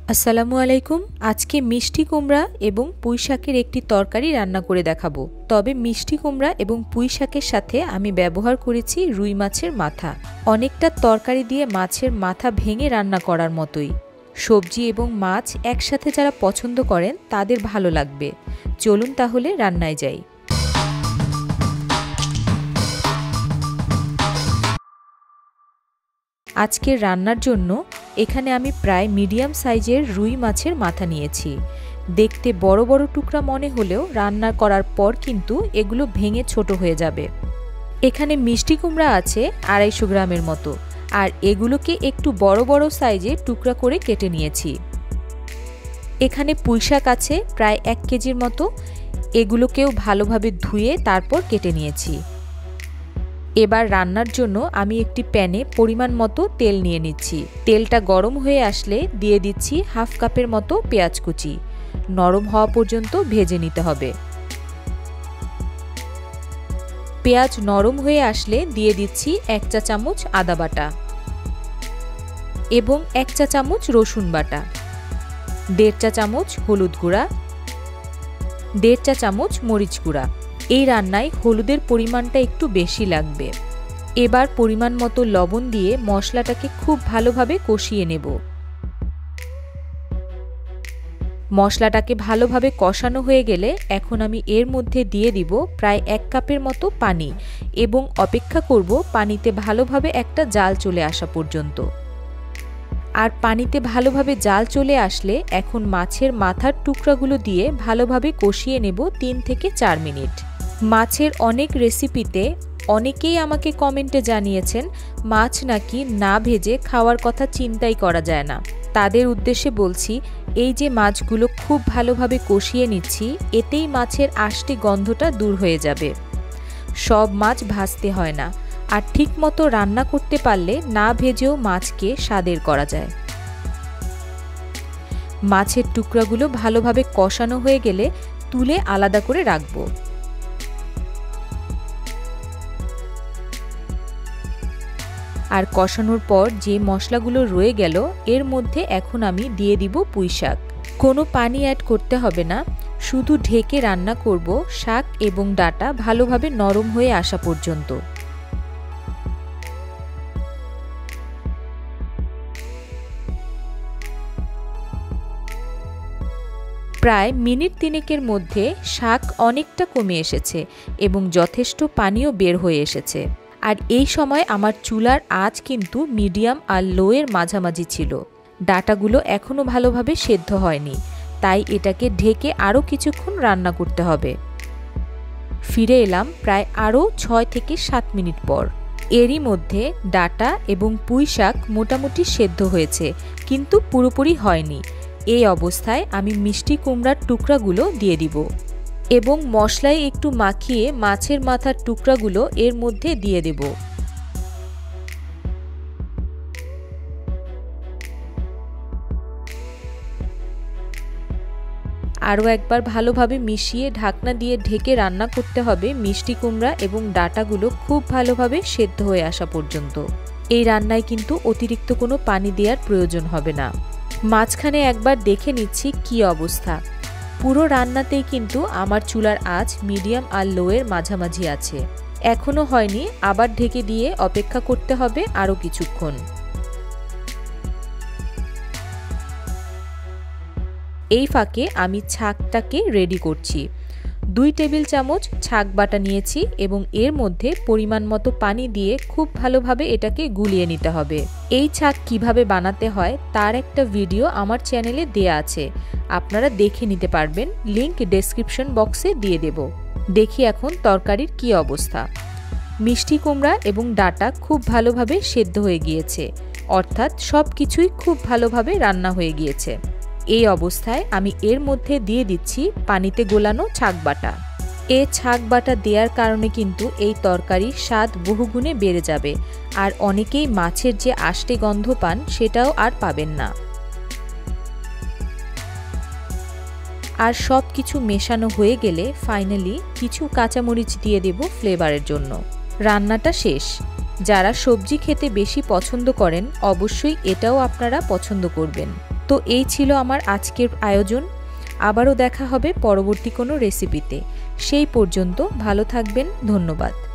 আসসালামু আলাইকুম। আজকে মিষ্টি কুমড়া এবং পুঁই শাকের একটি তরকারি রান্না করে দেখাবো। তবে মিষ্টি কুমড়া এবং পুঁই শাকের সাথে আমি ব্যবহার করেছি রুই মাছের মাথা। অনেকটা তরকারি দিয়ে মাছের মাথা ভেঙে রান্না করার মতোই। সবজি এবং মাছ একসাথে যারা পছন্দ করেন তাদের ভালো লাগবে। চলুন তাহলে রান্নায় যাই। আজকের রান্নার জন্য এখানে আমি প্রায় মিডিয়াম সাইজের রুই মাছের মাথা নিয়েছি। দেখতে বড় বড় টুকরা মনে হলেও রান্না করার পর কিন্তু এগুলো ভেঙে ছোট হয়ে যাবে। এখানে মিষ্টি কুমড়া আছে 250 গ্রামের মতো, আর এগুলোকে একটু বড় বড় সাইজে টুকরা করে কেটে নিয়েছি। এখানে পুঁই শাক আছে প্রায় 1 কেজির মতো, এগুলোকেও ভালোভাবে ধুয়ে তারপর কেটে নিয়েছি। এবার রান্নার জন্য আমি একটি প্যানে পরিমাণ মতো তেল নিয়ে নিচ্ছি। তেলটা গরম হয়ে আসলে দিয়ে দিচ্ছি হাফ কাপের মতো পেঁয়াজ কুচি। নরম হওয়া পর্যন্ত ভেজে নিতে হবে। পেঁয়াজ নরম হয়ে আসলে দিয়ে দিচ্ছি 1 চা চামচ আদা বাটা এবং 1 চা চামচ রসুন বাটা, 1.5 চা চামচ হলুদ গুঁড়া, 1.5 চা চামচ মরিচ গুঁড়া। এই রান্নায় হলুদের পরিমাণটা একটু বেশি লাগবে। এবার পরিমাণ মতো লবণ দিয়ে মশলাটাকে খুব ভালোভাবে কষিয়ে নেব। মশলাটাকে ভালোভাবে কষানো হয়ে গেলে এখন আমি এর মধ্যে দিয়ে দিব প্রায় 1 কাপের মতো পানি এবং অপেক্ষা করব পানিতে ভালোভাবে একটা জাল চলে আসা পর্যন্ত। আর পানিতে ভালোভাবে জাল চলে আসলে এখন মাছের মাথার টুকরাগুলো দিয়ে ভালোভাবে কষিয়ে নেব 3 থেকে 4 মিনিট। মাছের অনেক রেসিপিতে অনেকেই আমাকে কমেন্টে জানিয়েছেন মাছ নাকি না ভেজে খাওয়ার কথা চিন্তাই করা যায় না। তাদের উদ্দেশ্যে বলছি, এই যে মাছগুলো খুব ভালোভাবে কষিয়ে নিচ্ছি, এতেই মাছের আষ্টে গন্ধটা দূর হয়ে যাবে। সব মাছ ভাজতে হয় না, আর ঠিকমতো রান্না করতে পারলে না ভেজেও মাছকে স্বাদের করা যায়। মাছের টুকরাগুলো ভালোভাবে কষানো হয়ে গেলে তুলে আলাদা করে রাখবো। আর কষানোর পর যে মশলাগুলো রয়ে গেল এর মধ্যে এখন আমি দিয়ে দিব পুঁই শাক। কোনো পানি অ্যাড করতে হবে না, শুধু ঢেকে রান্না করব শাক এবং ডাঁটা ভালোভাবে নরম হয়ে আসা পর্যন্ত। প্রায় মিনিট 3 মধ্যে শাক অনেকটা কমে এসেছে এবং যথেষ্ট পানিও বের হয়ে এসেছে। আর এই সময় আমার চুলার আঁচ কিন্তু মিডিয়াম আর লোয়ের মাঝামাঝি ছিল। ডাঁটাগুলো এখনও ভালোভাবে সেদ্ধ হয়নি, তাই এটাকে ঢেকে আরও কিছুক্ষণ রান্না করতে হবে। ফিরে এলাম প্রায় আরও 6 থেকে 7 মিনিট পর। এরই মধ্যে ডাঁটা এবং পুঁই শাক মোটামুটি সেদ্ধ হয়েছে, কিন্তু পুরোপুরি হয়নি। এই অবস্থায় আমি মিষ্টি কুমড়ার টুকরাগুলো দিয়ে দিব এবং মশলায় একটু মাখিয়ে মাছের মাথার টুকরাগুলো এর মধ্যে দিয়ে দেব। আরও একবার ভালোভাবে মিশিয়ে ঢাকনা দিয়ে ঢেকে রান্না করতে হবে মিষ্টি কুমড়া এবং ডাঁটাগুলো খুব ভালোভাবে সেদ্ধ হয়ে আসা পর্যন্ত। এই রান্নায় কিন্তু অতিরিক্ত কোনো পানি দেওয়ার প্রয়োজন হবে না। মাঝখানে একবার দেখে নিচ্ছি কি অবস্থা। পুরো রান্নাতেই কিন্তু আমার চুলার আঁচ মিডিয়াম আর লোয়ের মাঝামাঝি আছে। এখনও হয়নি, আবার ঢেকে দিয়ে অপেক্ষা করতে হবে আরও কিছুক্ষণ। এই ফাঁকে আমি ছাকটাকে রেডি করছি। 2 টেবিল চামচ ছাক বাটা নিয়েছি এবং এর মধ্যে পরিমাণ মতো পানি দিয়ে খুব ভালোভাবে এটাকে গুলিয়ে নিতে হবে। এই ছাক কিভাবে বানাতে হয় তার একটা ভিডিও আমার চ্যানেলে দেয়া আছে, আপনারা দেখে নিতে পারবেন। লিংক ডেসক্রিপশন বক্সে দিয়ে দেব। দেখি এখন তরকারির কি অবস্থা। মিষ্টি কুমড়া এবং ডাঁটা খুব ভালোভাবে সেদ্ধ হয়ে গিয়েছে, অর্থাৎ সব কিছুই খুব ভালোভাবে রান্না হয়ে গিয়েছে। এই অবস্থায় আমি এর মধ্যে দিয়ে দিচ্ছি পানিতে গোলানো ছাক বাটা। এই ছাক বাটা দেওয়ার কারণে কিন্তু এই তরকারির স্বাদ বহুগুণে বেড়ে যাবে, আর অনেকেই মাছের যে আষ্টে গন্ধ পান সেটাও আর পাবেন না। আর সব কিছু মেশানো হয়ে গেলে ফাইনালি কিছু কাঁচামরিচ দিয়ে দেব ফ্লেভারের জন্য। রান্নাটা শেষ। যারা সবজি খেতে বেশি পছন্দ করেন অবশ্যই এটাও আপনারা পছন্দ করবেন। তো এই ছিল আমার আজকের আয়োজন। আবারও দেখা হবে পরবর্তী কোনো রেসিপিতে। সেই পর্যন্ত ভালো থাকবেন। ধন্যবাদ।